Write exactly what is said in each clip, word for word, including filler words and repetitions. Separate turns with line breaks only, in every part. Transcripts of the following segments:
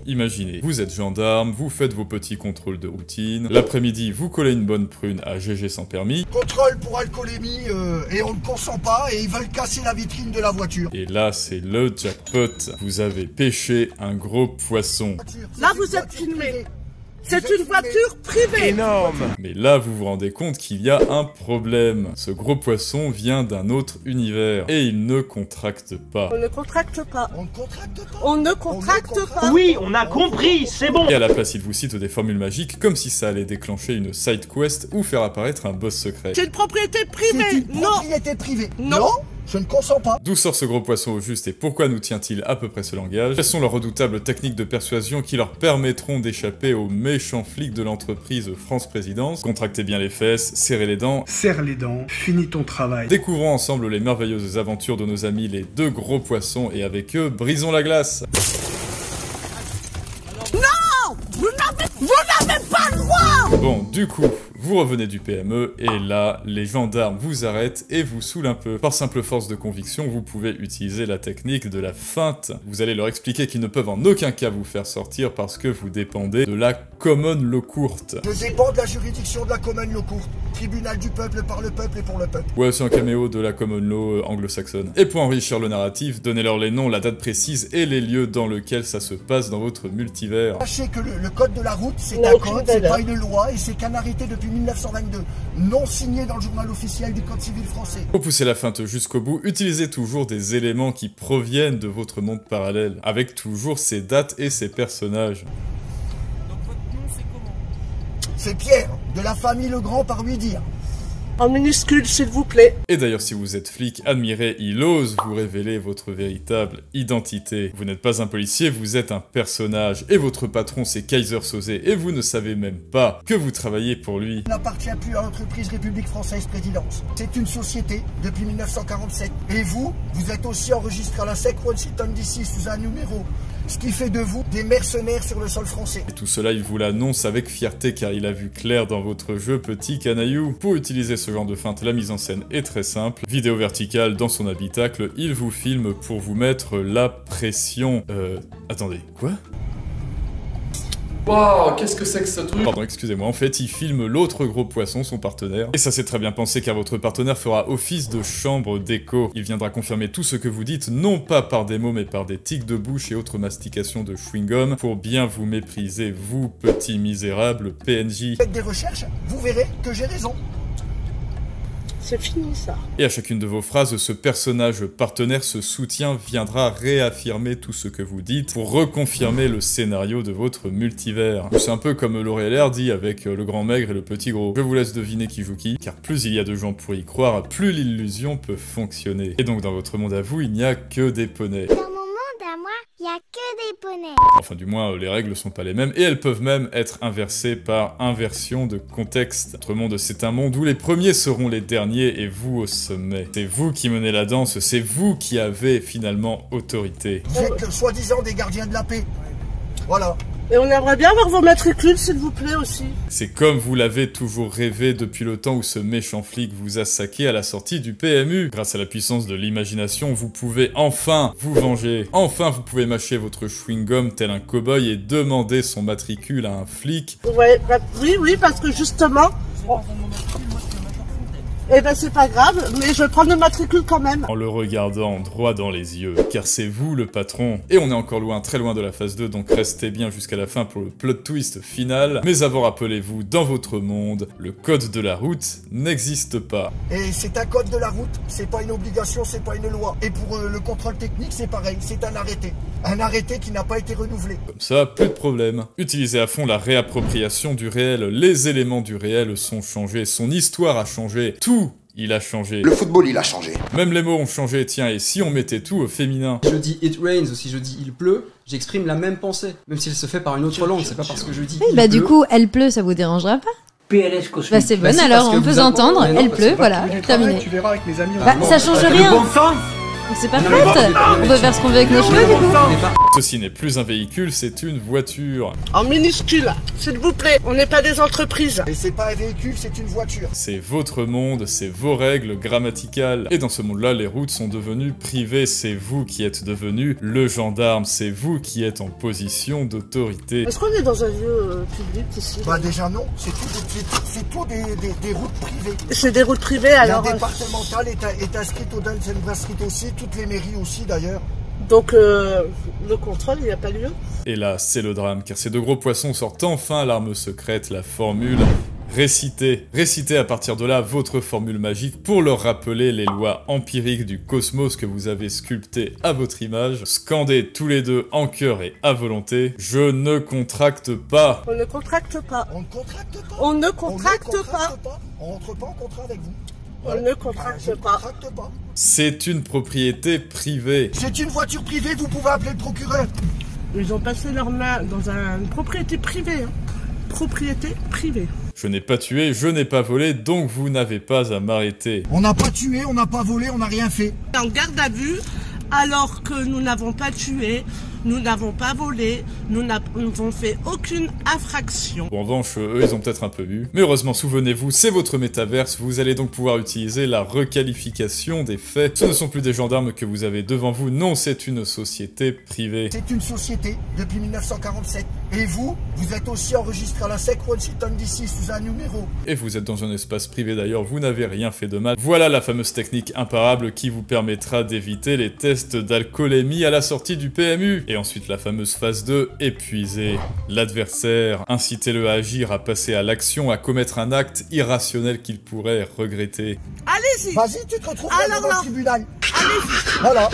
Imaginez, vous êtes gendarme, vous faites vos petits contrôles de routine, l'après-midi, vous collez une bonne prune à G G sans permis.
Contrôle pour alcoolémie euh, et on ne consent pas et ils veulent casser la vitrine de la voiture.
Et là, c'est le jackpot. Vous avez pêché un gros poisson.
Là, vous êtes filmé. C'est une voiture privée.
Énorme.
Mais là, vous vous rendez compte qu'il y a un problème. Ce gros poisson vient d'un autre univers et il ne contracte pas.
On ne contracte pas.
On ne contracte pas.
On ne contracte pas.
Oui, on a compris, c'est bon.
Et à la place, il vous cite des formules magiques comme si ça allait déclencher une side quest ou faire apparaître un boss secret.
C'est une propriété
C'est
privée.
une
Non.
propriété privée.
Non.
Non, je ne consens pas.
D'où sort ce gros poisson au juste et pourquoi nous tient-il à peu près ce langage? Quelles sont leurs redoutables techniques de persuasion qui leur permettront d'échapper aux méchants flics de l'entreprise France Présidence? Contractez bien les fesses, serrez les dents.
Serre les dents, finis ton travail.
Découvrons ensemble les merveilleuses aventures de nos amis les deux gros poissons et avec eux, brisons la glace.
Non. Vous n'avez, vous n'avez pas le droit.
Bon, du coup, vous revenez du P M E, et là, les gendarmes vous arrêtent et vous saoulent un peu. Par simple force de conviction, vous pouvez utiliser la technique de la feinte. Vous allez leur expliquer qu'ils ne peuvent en aucun cas vous faire sortir parce que vous dépendez de la common law courte.
Je dépends de la juridiction de la common law courte. Tribunal du peuple par le peuple et pour le peuple.
Ouais, c'est un caméo de la common law euh, anglo-saxonne. Et pour enrichir le narratif, donnez-leur les noms, la date précise et les lieux dans lesquels ça se passe dans votre multivers.
Sachez que le, le code de la route, c'est
Non,
un
aucune
code, c'est
valeur.
pas une loi et c'est qu'un arrêté depuis mille neuf cent vingt-deux, non signé dans le journal officiel du Code civil français.
Pour pousser la feinte jusqu'au bout, utilisez toujours des éléments qui proviennent de votre monde parallèle, avec toujours ses dates et ses personnages.
Donc votre nom c'est comment?
C'est Pierre, de la famille Legrand par lui dire.
En minuscule, s'il vous plaît.
Et d'ailleurs, si vous êtes flic, admirez, il ose vous révéler votre véritable identité. Vous n'êtes pas un policier, vous êtes un personnage, et votre patron c'est Kaiser Soze, et vous ne savez même pas que vous travaillez pour lui.
Il n'appartient plus à l'entreprise République Française Présidence. C'est une société depuis mille neuf cent quarante-sept. Et vous, vous êtes aussi enregistré à la SEC Washington D C sous un numéro. Ce qui fait de vous des mercenaires sur le sol français.
Et tout cela, il vous l'annonce avec fierté car il a vu clair dans votre jeu, petit canaillou. Pour utiliser ce genre de feinte, la mise en scène est très simple. Vidéo verticale dans son habitacle, il vous filme pour vous mettre la pression. Euh... Attendez, quoi ?
Waouh, qu'est-ce que c'est que ce truc?
Pardon, excusez-moi, en fait, il filme l'autre gros poisson, son partenaire. Et ça c'est très bien pensé car votre partenaire fera office de chambre d'écho. Il viendra confirmer tout ce que vous dites, non pas par des mots mais par des tics de bouche et autres mastications de chewing-gum, pour bien vous mépriser, vous, petit misérable P N J.
Faites des recherches, vous verrez que j'ai raison.
C'est fini, ça.
Et à chacune de vos phrases, ce personnage partenaire, ce soutien, viendra réaffirmer tout ce que vous dites pour reconfirmer le scénario de votre multivers. C'est un peu comme L'Oréal dit avec le grand maigre et le petit gros. Je vous laisse deviner qui joue qui, car plus il y a de gens pour y croire, plus l'illusion peut fonctionner. Et donc dans votre monde à vous, il n'y a que des poneys.
Dans mon monde à moi, il y a que des poneys.
Enfin du moins, les règles sont pas les mêmes, et elles peuvent même être inversées par inversion de contexte. Notre monde, c'est un monde où les premiers seront les derniers et vous au sommet. C'est vous qui menez la danse, c'est vous qui avez finalement autorité.
Vous êtes le soi-disant des gardiens de la paix. Voilà.
Et on aimerait bien avoir vos matricules, s'il vous plaît, aussi.
C'est comme vous l'avez toujours rêvé depuis le temps où ce méchant flic vous a saqué à la sortie du P M U. Grâce à la puissance de l'imagination, vous pouvez enfin vous venger. Enfin, vous pouvez mâcher votre chewing-gum tel un cow-boy et demander son matricule à un flic.
Ouais, bah, oui, oui, parce que justement...
Vous allez pas prendre mon matricule, moi je suis un major fontaine.
Eh ben, c'est pas grave, mais je vais prendre le matricule quand même.
En le regardant droit dans les yeux, car c'est vous le patron. Et on est encore loin, très loin de la phase deux, donc restez bien jusqu'à la fin pour le plot twist final. Mais avant, rappelez-vous, dans votre monde, le code de la route n'existe pas.
Et c'est un code de la route, c'est pas une obligation, c'est pas une loi. Et pour euh, le contrôle technique, c'est pareil, c'est un arrêté. Un arrêté qui n'a pas été renouvelé.
Comme ça, plus de problème. Utilisez à fond la réappropriation du réel. Les éléments du réel sont changés, son histoire a changé, tout il a changé.
Le football, il a changé.
Même les mots ont changé, tiens, et si on mettait tout au féminin?
Si je dis it rains ou si je dis il pleut, j'exprime la même pensée. Même si elle se fait par une autre langue, c'est pas parce que je dis
Oui,
il
bah
pleut.
du coup, elle pleut, ça vous dérangera pas?
P L S cosmique.
Bah c'est
Bah
bonne
si,
alors,
parce que
on peut
vous
entendre,
apprenez- mais non,
elle
parce
pleut,
que
voilà,
Du travail,
terminé.
tu verras avec mes amis. on
Bah
va-
ça change
Le
rien.
bon sens.
C'est pas
Non,
fait.
mais bon,
On peut faire ce qu'on veut avec nos cheveux, du coup.
n'est pas...
Ceci n'est plus un véhicule, c'est une voiture.
En minuscule, s'il vous plaît. On n'est pas des entreprises.
Et c'est pas un véhicule, c'est une voiture.
C'est votre monde, c'est vos règles grammaticales. Et dans ce monde-là, les routes sont devenues privées. C'est vous qui êtes devenu le gendarme, c'est vous qui êtes en position d'autorité.
Est-ce qu'on est dans un lieu euh, public ici?
Bah déjà non, c'est tout, c'est- c'est tout des, des, des routes privées.
C'est des routes privées,
La
alors... euh,
départementale est, est inscrite au Dun and Bradstreet aussi, toutes les mairies aussi d'ailleurs.
Donc, euh, le contrôle, il n'y a pas lieu?
Et là, c'est le drame, car ces deux gros poissons sortent enfin l'arme secrète, la formule. Récitez, récitez à partir de là votre formule magique pour leur rappeler les lois empiriques du cosmos que vous avez sculptées à votre image. Scandez tous les deux en chœur et à volonté. Je ne contracte pas.
On ne contracte pas.
On ne contracte pas.
On ne
On
contracte
ne
pas.
contracte pas. On rentre pas en contrat avec vous.
On ne contracte
Je ne
pas.
contracte pas.
C'est une propriété privée.
C'est une voiture privée, vous pouvez appeler le procureur.
Ils ont passé leurs mains dans un- une propriété privée. Hein. Propriété privée.
Je n'ai pas tué, je n'ai pas volé, donc vous n'avez pas à m'arrêter.
On n'a pas tué, on n'a pas volé, on n'a rien fait.
En garde à vue, alors que nous n'avons pas tué, nous n'avons pas volé, nous n'avons fait aucune infraction.
Bon, en revanche, eux, ils ont peut-être un peu bu. Mais heureusement, souvenez-vous, c'est votre métaverse, vous allez donc pouvoir utiliser la requalification des faits. Ce ne sont plus des gendarmes que vous avez devant vous, non, c'est une société privée.
C'est une société depuis mille neuf cent quarante-sept. Et vous, vous êtes aussi enregistré à la S E C Washington D C sous un numéro.
Et vous êtes dans un espace privé d'ailleurs, vous n'avez rien fait de mal. Voilà la fameuse technique imparable qui vous permettra d'éviter les tests d'alcoolémie à la sortie du P M U. Et ensuite la fameuse phase deux, épuiser l'adversaire, incitez-le à agir, à passer à l'action, à commettre un acte irrationnel qu'il pourrait regretter.
Allez-y.
Vas-y, tu te retrouves
Alors
devant
là.
le tribunal.
Allez-y.
Voilà,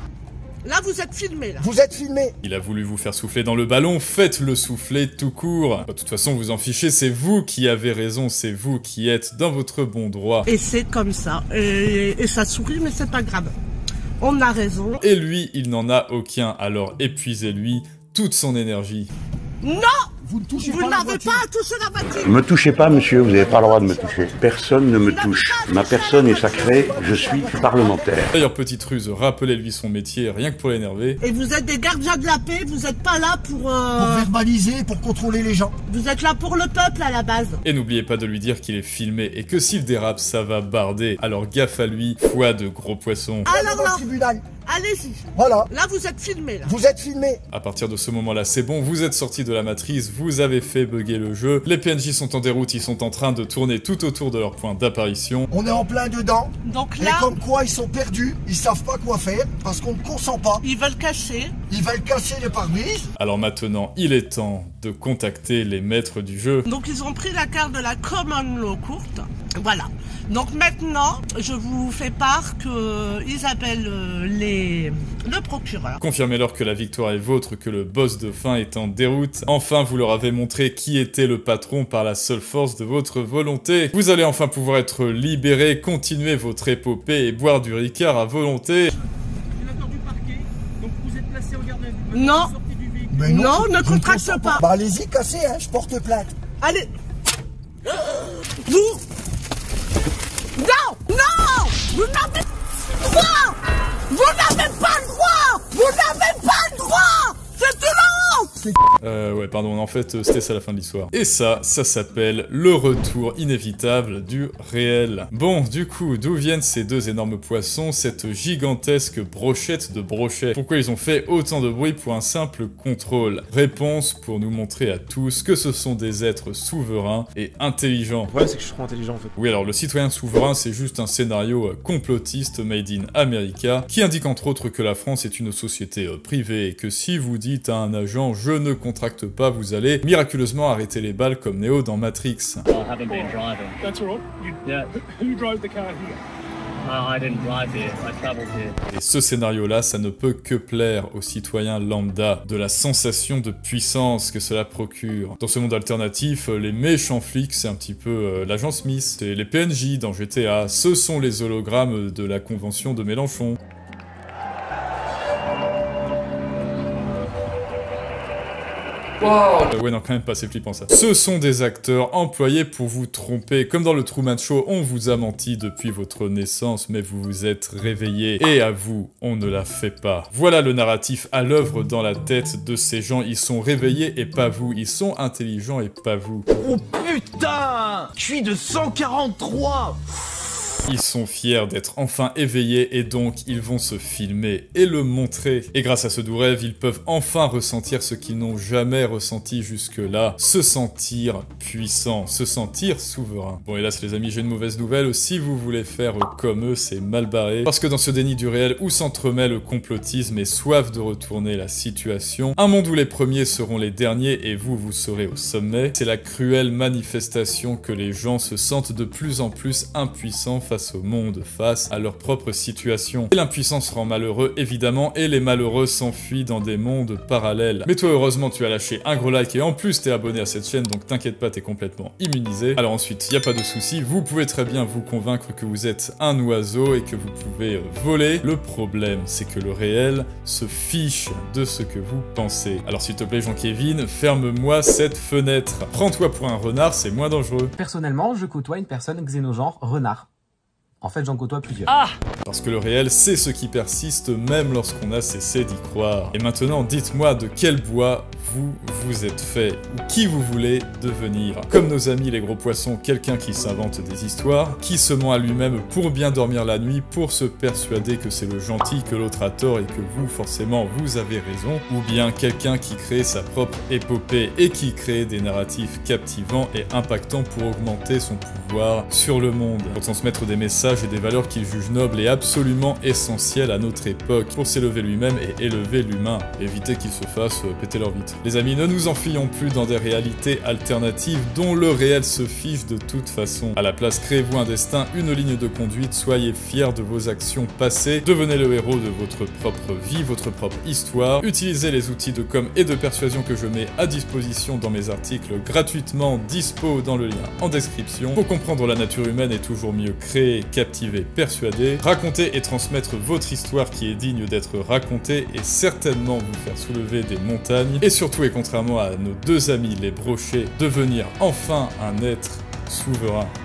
Là, vous êtes filmé, là.
vous êtes filmé.
Il a voulu vous faire souffler dans le ballon, faites-le souffler tout court. De toute façon, vous en fichez, c'est vous qui avez raison, c'est vous qui êtes dans votre bon droit.
Et c'est comme ça. Et, et ça sourit, mais c'est pas grave. On a raison.
Et lui, il n'en a aucun, alors épuisez-lui toute son énergie.
Non!
Vous ne touchez
Vous
pas la
n'avez
voiture.
pas à toucher la voiture.
Ne me touchez pas, monsieur, vous n'avez pas le droit de me toucher. Personne ne me touche. Ma personne est sacrée, je suis parlementaire.
D'ailleurs, petite ruse, rappelez-lui son métier, rien que pour l'énerver.
Et vous êtes des gardiens de la paix, vous n'êtes pas là pour... euh,
Pour verbaliser, pour contrôler les gens.
Vous êtes là pour le peuple, à la base.
Et n'oubliez pas de lui dire qu'il est filmé et que s'il dérape, ça va barder. Alors gaffe à lui, foi de gros poissons.
Alors
Devant le
là,
tribunal.
allez-y.
Voilà,
Là, vous êtes filmé, là.
vous êtes filmé.
À partir de ce moment-là, c'est bon, vous êtes sorti de la matrice, vous avez fait bugger le jeu. Les P N J sont en déroute, ils sont en train de tourner tout autour de leur point d'apparition.
On est en plein dedans.
Donc
Et
là,
comme quoi ils sont perdus, ils savent pas quoi faire parce qu'on ne consent pas.
ils veulent cacher.
Ils veulent casser les pare-brises.
Alors maintenant, il est temps de contacter les maîtres du jeu.
Donc ils ont pris la carte de la Common Law courte. Voilà. Donc maintenant, je vous fais part que ils appellent euh, les le procureur.
Confirmez-leur que la victoire est vôtre, que le boss de fin est en déroute. Enfin, vous leur avez montré qui était le patron par la seule force de votre volonté. Vous allez enfin pouvoir être libéré, continuer votre épopée et boire du Ricard à volonté.
J'ai l'accord du parquet, donc vous êtes placé en garde à vue.
Non.
Vous sortez du véhicule.
Mais
Non,
je-
ne
je
contracte
consens
pas.
Bah allez-y, cassez, hein, je porte plainte.
Allez. Vous. Non, non. Vous n'avez pas le droit. Vous n'avez pas le droit. Vous n'avez pas le droit. C'est une honte.
Euh, ouais, pardon, en fait, euh, c'était ça la fin de l'histoire. Et ça, ça s'appelle le retour inévitable du réel. Bon, du coup, d'où viennent ces deux énormes poissons, cette gigantesque brochette de brochets? Pourquoi ils ont fait autant de bruit pour un simple contrôle? Réponse pour nous montrer à tous que ce sont des êtres souverains et intelligents.
Le problème, c'est que je suis trop intelligent en fait.
Oui, alors le citoyen souverain, c'est juste un scénario euh, complotiste made in America qui indique entre autres que la France est une société euh, privée et que si vous dites à un agent « je ne contracte pas », vous allez miraculeusement arrêter les balles comme Neo dans Matrix.
That's all right. You,
Yeah.
who drives the car here?
I didn't drive here. I traveled here.
Et ce scénario-là, ça ne peut que plaire aux citoyens lambda, de la sensation de puissance que cela procure. Dans ce monde alternatif, les méchants flics, c'est un petit peu euh, l'agent Smith, c'est les P N J dans G T A, ce sont les hologrammes de la convention de Mélenchon. Wow. Euh, ouais, non, quand même pas, c'est flippant ça. Ce sont des acteurs employés pour vous tromper. Comme dans le Truman Show, on vous a menti depuis votre naissance, mais vous vous êtes réveillé. Et à vous, on ne la fait pas. Voilà le narratif à l'œuvre dans la tête de ces gens. Ils sont réveillés et pas vous. Ils sont intelligents et pas vous.
Oh putain! Je suis de cent quarante-trois!
Ils sont fiers d'être enfin éveillés et donc ils vont se filmer et le montrer. Et grâce à ce doux rêve, ils peuvent enfin ressentir ce qu'ils n'ont jamais ressenti jusque-là. Se sentir puissant, se sentir souverain. Bon hélas les amis, j'ai une mauvaise nouvelle. Si vous voulez faire comme eux, c'est mal barré. Parce que dans ce déni du réel où s'entremêle le complotisme et soif de retourner la situation, un monde où les premiers seront les derniers et vous, vous serez au sommet, c'est la cruelle manifestation que les gens se sentent de plus en plus impuissants face au monde, face à leur propre situation. Et l'impuissance rend malheureux, évidemment, et les malheureux s'enfuient dans des mondes parallèles. Mais toi, heureusement, tu as lâché un gros like et en plus, t'es abonné à cette chaîne, donc t'inquiète pas, t'es complètement immunisé. Alors ensuite, y a pas de souci, vous pouvez très bien vous convaincre que vous êtes un oiseau et que vous pouvez euh, voler. Le problème, c'est que le réel se fiche de ce que vous pensez. Alors s'il te plaît, Jean-Kévin, ferme-moi cette fenêtre. Prends-toi pour un renard, c'est moins dangereux.
Personnellement, je côtoie une personne xénogenre renard. En fait, j'en côtoie plusieurs.
Ah! Parce que le réel, c'est ce qui persiste même lorsqu'on a cessé d'y croire. Et maintenant, dites-moi de quel bois vous vous êtes fait, ou qui vous voulez devenir. Comme nos amis les gros poissons, quelqu'un qui s'invente des histoires, qui se ment à lui-même pour bien dormir la nuit, pour se persuader que c'est le gentil, que l'autre a tort et que vous, forcément, vous avez raison. Ou bien quelqu'un qui crée sa propre épopée et qui crée des narratifs captivants et impactants pour augmenter son pouvoir sur le monde. Pour transmettre des messages et des valeurs qu'il juge nobles et absolument essentielles à notre époque pour s'élever lui-même et élever l'humain, éviter qu'il se fasse péter leur vite. Les amis, ne nous enfuyons plus dans des réalités alternatives dont le réel se fiche de toute façon. À la place, créez-vous un destin, une ligne de conduite, soyez fiers de vos actions passées, devenez le héros de votre propre vie, votre propre histoire, utilisez les outils de com et de persuasion que je mets à disposition dans mes articles gratuitement dispo dans le lien en description. Pour comprendre la nature humaine est toujours mieux créer, captiver, persuader, raconter et transmettre votre histoire qui est digne d'être racontée et certainement vous faire soulever des montagnes et surtout et contrairement à nos deux amis les brochets, devenir enfin un être souverain.